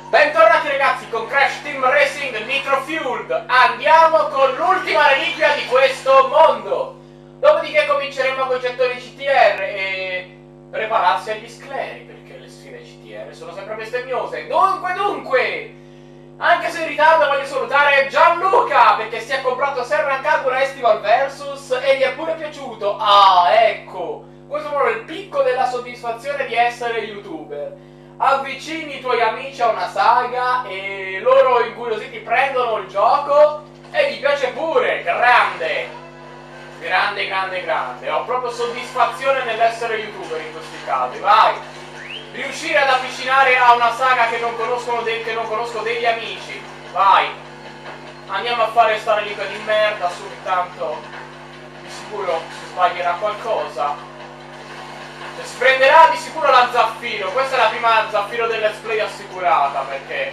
Bentornati ragazzi con Crash Team Racing Nitro Fueled. Andiamo con l'ultima reliquia di questo mondo. Dopodiché cominceremo con i gettori CTR e prepararsi agli scleri, perché le sfide CTR sono sempre bestemmiose. Dunque, anche se in ritardo voglio salutare Gianluca, perché si è comprato Serra Kagura Estival Versus e gli è pure piaciuto. Ah, ecco, questo è proprio il picco della soddisfazione di essere youtuber. Avvicini i tuoi amici a una saga e loro incuriositi prendono il gioco e gli piace pure. Grande, grande. Ho proprio soddisfazione nell'essere youtuber in questi casi. Vai, riuscire ad avvicinare a una saga che non conosco degli amici. Vai, andiamo a fare sta reliquia di merda. Soltanto di sicuro si sbaglierà qualcosa. Sprenderà di sicuro la Zaffiro. Questa è la prima Zaffiro del let's play assicurata, perché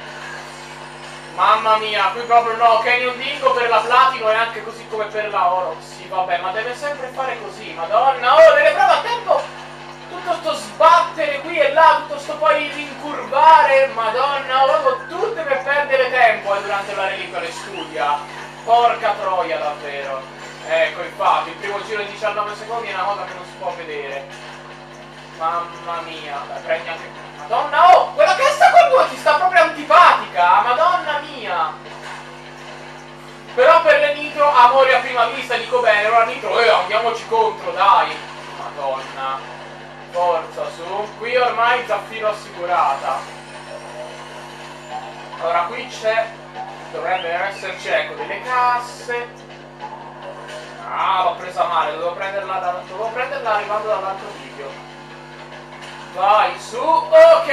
mamma mia, qui proprio no. Canyon Dingo per la Platino e anche così come per la Oro. Sì vabbè, ma deve sempre fare così, madonna. Oh, nelle prove a tempo tutto sto sbattere qui e là, tutto sto poi rincurvare, madonna. Avevo tutte per perdere tempo durante la reliquia le studia. Porca troia davvero. Ecco, infatti il primo giro in 19 secondi è una cosa che non si può vedere. Mamma mia, dai, prendi anche... Madonna, oh, quella che sta con voi ti sta proprio antipatica, madonna mia. Però per le Nitro, amore a prima vista, dico bene, allora Nitro, andiamoci contro, dai. Madonna, forza, su. Qui ormai Zaffiro assicurata. Allora, qui c'è... dovrebbe esserci, ecco, delle casse. Ah, l'ho presa male, dovevo prenderla arrivando dall'altro video. Vai, su, ok.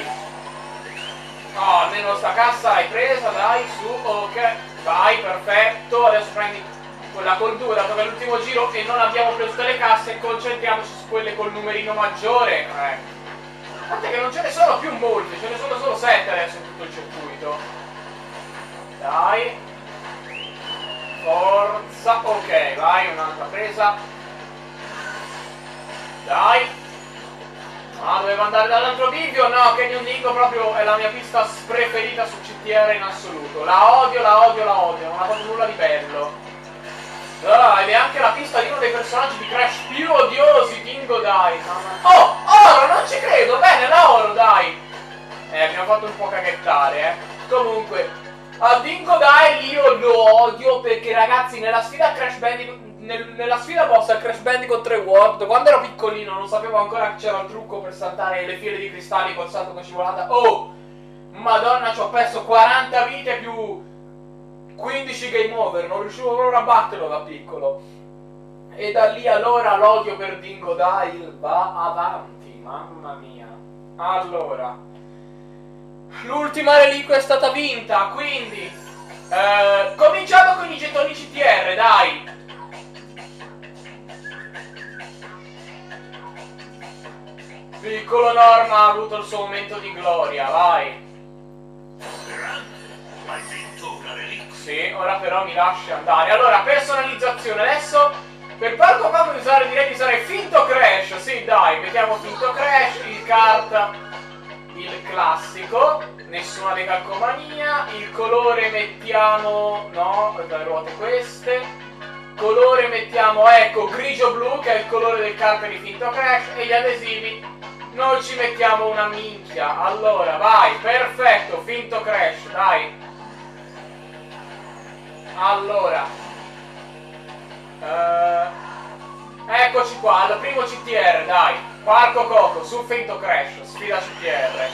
Oh, almeno sta cassa l'hai presa, dai, su, ok. Vai, perfetto. Adesso prendi quella col 2, dato che è l'ultimo giro e non abbiamo preso tutte le casse, concentriamoci su quelle col numerino maggiore. Guardate che non ce ne sono più molte, ce ne sono solo 7 adesso in tutto il circuito. Dai. Forza, ok, vai, un'altra presa. Dai. Ah, dovevo andare dall'altro video? No, Canyon Dingo proprio è la mia pista preferita su CTR in assoluto. La odio, non ha fatto nulla di bello. Ed è anche la pista di uno dei personaggi di Crash più odiosi, Dingo, dai. Oh, oro, non ci credo, bene, la oro, dai. Abbiamo fatto un po' caghettare, Comunque, a Dingo Dai io lo odio perché, ragazzi, nella sfida Crash Bandicoot, nella sfida boss a Crash Bandicoot 3 World, quando ero piccolino non sapevo ancora che c'era il trucco per saltare le file di cristalli col salto con scivolata. Oh, madonna, ci ho perso 40 vite più 15 game over, non riuscivo proprio a batterlo da piccolo. E da lì allora l'odio per Dingo Dai va avanti, mamma mia. Allora, l'ultima reliquia è stata vinta, quindi cominciamo con i gettoni CTR, dai. Piccolo Norma ha avuto il suo momento di gloria, vai. Hai vinto una reliquia. Sì, ora però mi lasci andare. Allora, personalizzazione. Adesso, per Parco Pago direi di usare Finto Crash. Sì, dai, mettiamo Finto Crash, il kart, il classico, nessuna decalcomania. Il colore mettiamo... no, le ruote queste. Colore mettiamo, ecco, grigio-blu, che è il colore del kart di Finto Crash. E gli adesivi... noi ci mettiamo una minchia. Allora, vai, perfetto, Finto Crash, dai. Allora, eccoci qua, al primo CTR, dai. Parco Coco, su Finto Crash, sfida CTR.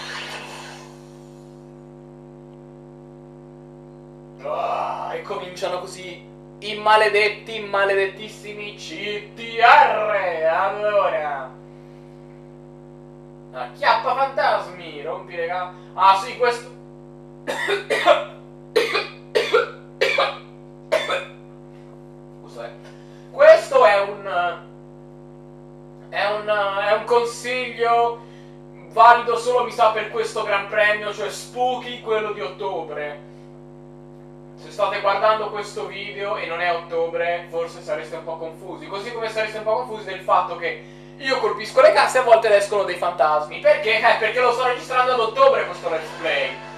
E cominciano così i maledettissimi CTR. Allora, chiappa fantasmi, rompi le gambe. Ah sì, questo... scusa, questo è un consiglio valido solo, mi sa, per questo gran premio, cioè Spooky, quello di ottobre. Se state guardando questo video e non è ottobre, forse sareste un po' confusi, così come sareste un po' confusi del fatto che io colpisco le casse e a volte escono dei fantasmi. Perché? Perché lo sto registrando ad ottobre questo let's play.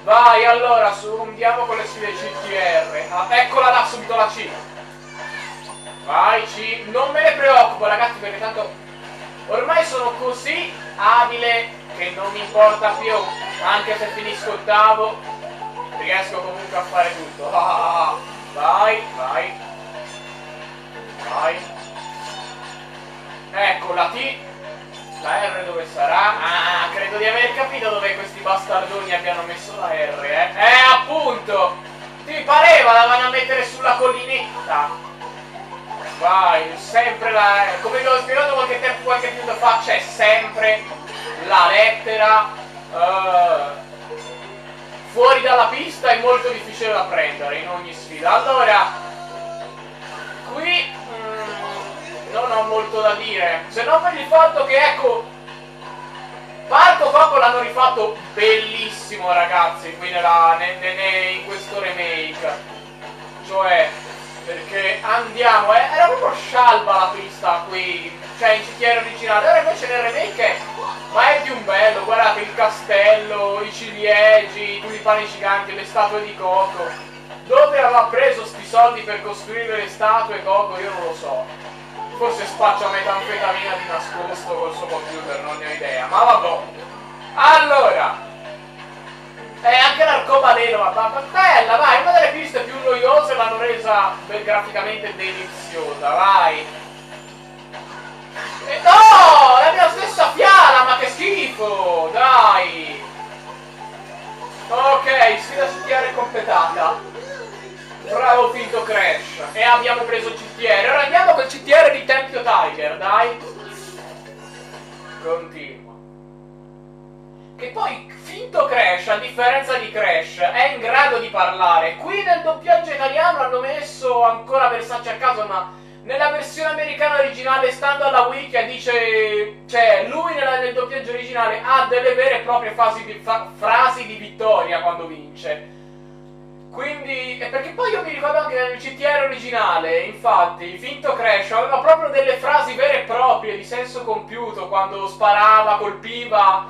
Vai, allora, andiamo con le sfide CTR. Ah, eccola là, subito la C. Vai, C. Non me ne preoccupo, ragazzi, perché tanto ormai sono così abile che non mi importa più. Anche se finisco ottavo, riesco comunque a fare tutto. Vai, vai. Vai. Ecco, la T. La R dove sarà? Ah, credo di aver capito dove questi bastardoni abbiano messo la R, eh? Appunto! Ti pareva la vanno a mettere sulla collinetta? Vai, sempre la R. Come vi ho spiegato qualche minuto fa, c'è sempre la lettera fuori dalla pista, è molto difficile da prendere in ogni sfida. Allora, qui non ho molto da dire, se non per il fatto che, ecco, Parco Coco l'hanno rifatto bellissimo, ragazzi, qui in questo remake. Cioè, perché andiamo, era proprio scialba la pista qui, cioè in CTR originale, ora invece nel remake ma è di un bello, guardate il castello, i ciliegi, i tulipani giganti, le statue di Coco. Dove aveva preso sti soldi per costruire le statue Coco, io non lo so. Forse spaccia metanfetamina di nascosto col suo computer, non ne ho idea, ma vabbè. Allora, anche l'arcobaleno, ma bella, vai, una delle piste più noiose l'hanno resa graficamente deliziosa, vai. No, è la mia stessa fiala, ma che schifo, dai. Ok, sfida CTR completata. Bravo finto Crash. E abbiamo preso CTR. Ora andiamo col CTR di Tempio Tiger, dai. Continua. Che poi finto Crash, a differenza di Crash, è in grado di parlare. Qui nel doppiaggio italiano hanno messo ancora versacci a caso, ma nella versione americana originale, stando alla wiki, dice... Cioè, lui nel doppiaggio originale ha delle vere e proprie frasi di vittoria quando vince. Quindi, perché poi io mi ricordo anche nel CTR originale, infatti, finto Crash aveva proprio delle frasi vere e proprie, di senso compiuto, quando sparava, colpiva.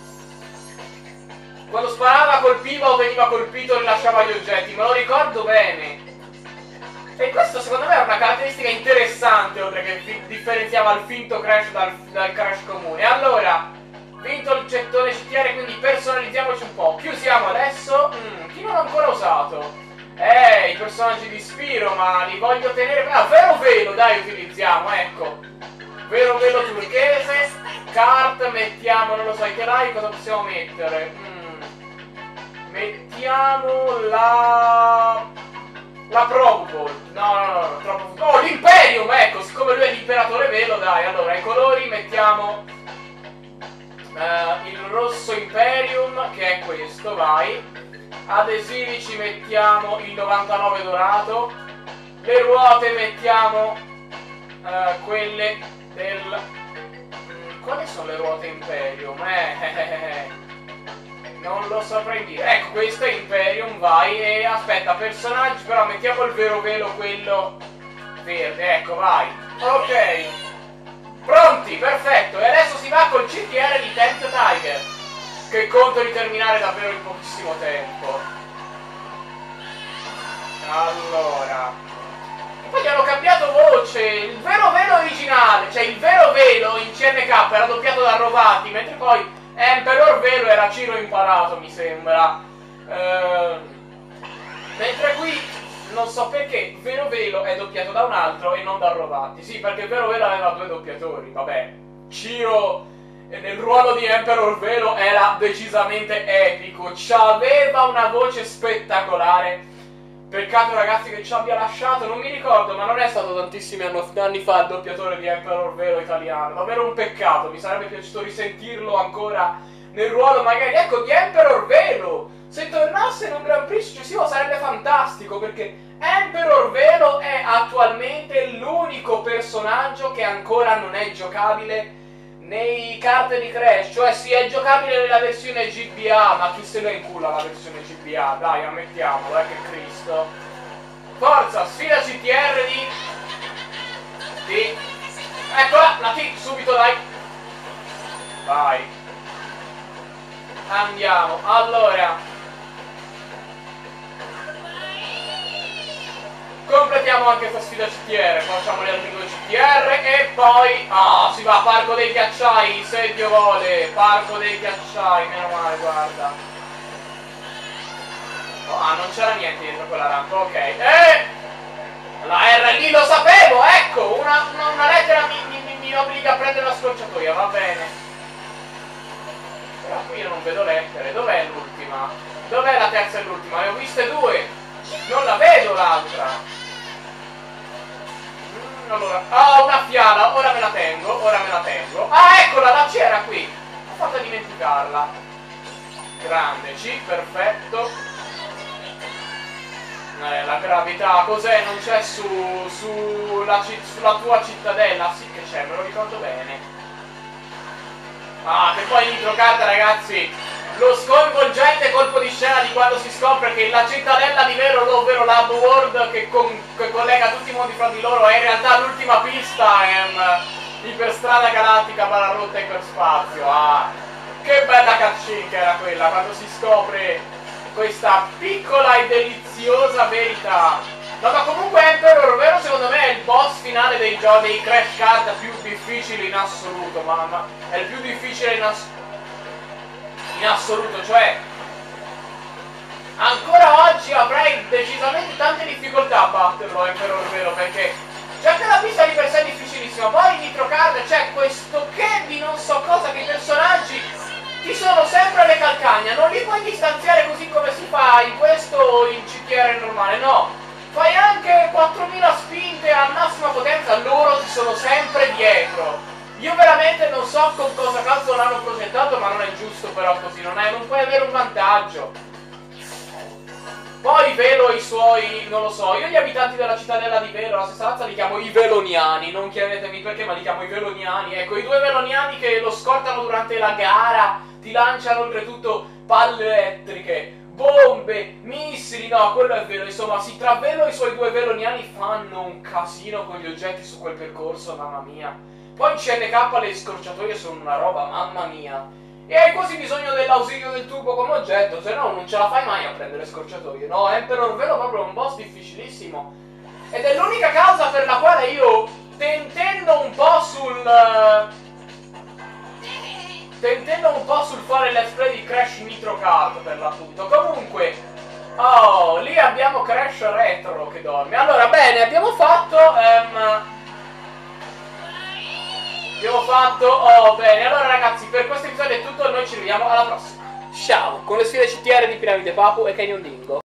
Quando sparava, colpiva o veniva colpito, rilasciava gli oggetti, me lo ricordo bene. E questo secondo me è una caratteristica interessante, oltre che differenziava il finto Crash dal Crash comune. Allora, vinto il gettone CTR, quindi personalizziamoci un po'. Chi usiamo adesso? Chi non ho ancora usato? I personaggi di Spiro, ma li voglio tenere... Ah, Vero Velo, dai, utilizziamo, ecco. Vero Velo turchese. Kart, mettiamo, non lo so, che l'hai, cosa possiamo mettere? Mettiamo la Propulse. No, troppo... Oh, l'Imperium, ecco, siccome lui è l'imperatore velo, dai, allora, i colori mettiamo... il rosso Imperium, che è questo, vai. Adesivi ci mettiamo il 99 dorato. Le ruote mettiamo quelle del... quali sono le ruote Imperium? Non lo saprei dire. Ecco, questo è Imperium, vai. E aspetta, personaggi, però mettiamo il vero velo, quello verde, ecco, vai. Ok. Pronti, perfetto, e adesso si va col CTR di Tempio Tiger, che conto di terminare davvero in pochissimo tempo. Allora, e poi gli hanno cambiato voce, il vero velo originale, cioè il vero velo in CNK era doppiato da Rovati, mentre poi Emperor Velo era Ciro Imparato, mi sembra. Mentre qui... non so perché Vero Velo è doppiato da un altro e non da Rovati. Sì, perché Vero Velo aveva due doppiatori, vabbè. Ciro nel ruolo di Emperor Velo era decisamente epico, c'aveva una voce spettacolare. Peccato, ragazzi, che ci abbia lasciato, non mi ricordo, ma non è stato tantissimi anni fa il doppiatore di Emperor Velo italiano. Davvero un peccato, mi sarebbe piaciuto risentirlo ancora nel ruolo magari, ecco, di Emperor Velo. Se tornasse in un Grand Prix successivo sarebbe fantastico, perché Emperor Velo è attualmente l'unico personaggio che ancora non è giocabile nei kart di Crash. Cioè sì, è giocabile nella versione GBA, ma chi se ne incula la versione GBA? Dai, ammettiamolo, che Cristo. Forza, sfida CTR di... Eccola, la T, subito, dai. Vai. Andiamo, allora... completiamo anche questa sfida CTR. Facciamo le altre 2 CTR e poi... Ah, si va, Parco dei Ghiacciai, se Dio vuole. Parco dei Ghiacciai, meno male, guarda. Ah, non c'era niente dietro quella rampa, ok. La R lì lo sapevo, ecco! Una lettera mi obbliga a prendere la scorciatoia, va bene. Però qui io non vedo lettere. Dov'è l'ultima? Dov'è la terza e l'ultima? Ne ho viste 2. Non la vedo l'altra. Allora, una fiala, ora me la tengo, ora me la tengo. Ah, eccola, la C era qui. Ho fatto a dimenticarla. Grande C, perfetto. La gravità, cos'è? Non c'è sulla tua cittadella? Sì che c'è, me lo ricordo bene. Ah, che poi Nitro Kart, ragazzi, lo sconvolgente colpo di scena di quando si scopre che la cittadella di vero, ovvero la Hub World che collega tutti i mondi fra di loro, è in realtà l'ultima pista iperstrada galattica barra rotta iperspazio. Ah, che bella cutscene che era quella, quando si scopre questa piccola e deliziosa verità. No, ma comunque Emperor, vero, secondo me è il boss finale dei Crash Kart più difficili in assoluto, ma è il più difficile in assoluto, cioè ancora oggi avrei decisamente tante difficoltà a batterlo, Emperor, vero, perché già che la pista di per sé è difficilissima, poi in Nitro Kart c'è questo che di non so cosa, che i personaggi ti sono sempre alle calcagna, non li puoi distanziare così come si fa in questo o in CTR normale, no. Fai anche 4000 spinte a massima potenza, loro ti sono sempre dietro. Io veramente non so con cosa cazzo l'hanno progettato, ma non è giusto però così, non puoi avere un vantaggio. Poi Velo e i suoi, non lo so, io gli abitanti della cittadella di Velo, la stessa razza, li chiamo i veloniani, non chiedetemi perché, ma li chiamo i veloniani. Ecco, i 2 veloniani che lo scortano durante la gara, ti lanciano oltretutto palle elettriche, bombe, missili, no, quello è vero, insomma, sì, tra Velo e i suoi 2 veloniani fanno un casino con gli oggetti su quel percorso, mamma mia. Poi in CNK le scorciatoie sono una roba, mamma mia. E hai quasi bisogno dell'ausilio del turbo come oggetto, se no non ce la fai mai a prendere scorciatoie. No, Emperor Velo proprio un boss difficilissimo. Ed è l'unica causa per la quale io, tentendo un po' sul fare let's play di Crash Nitro Kart per l'appunto. Comunque, oh, lì abbiamo Crash Retro che dorme. Allora, bene, abbiamo fatto... oh bene, allora ragazzi, per questo episodio è tutto, noi ci vediamo alla prossima. Ciao, con le sfide CTR di Piramide Papu e Canyon Dingo.